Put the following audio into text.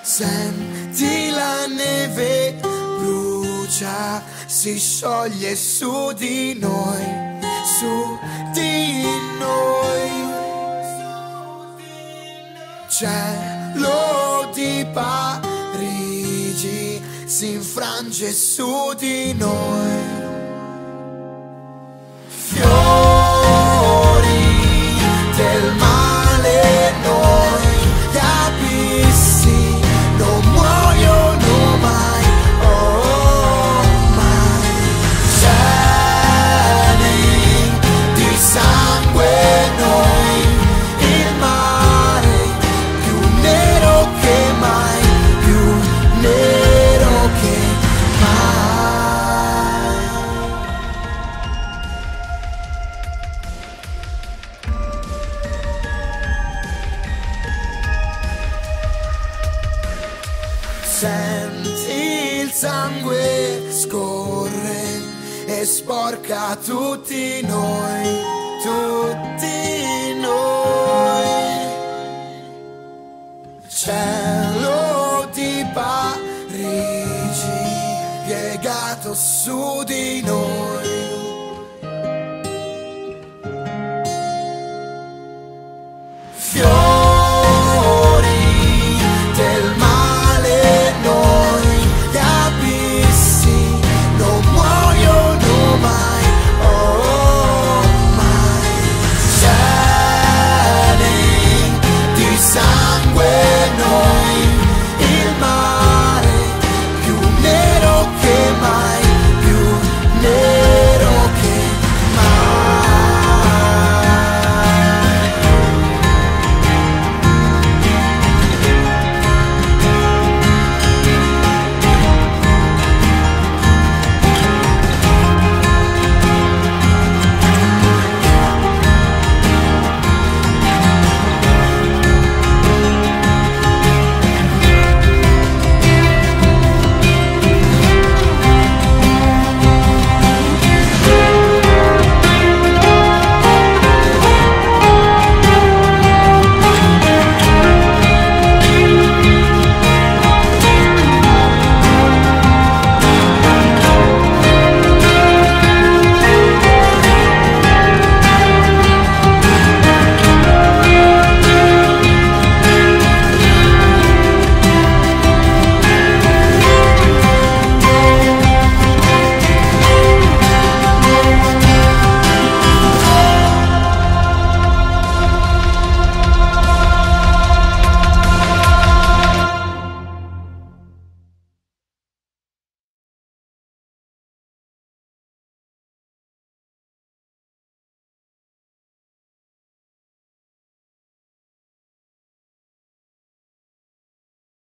Senti la neve brucia, si scioglie su di noi, su di noi. Cielo di Parigi si infrange su di noi. Fiori del male, noi gli abissi non muoiono mai, oh mai. Cieli di sangue noi, il mare più nero che mai, più nero che mai. Senti il sangue scorre e sporca tutti noi.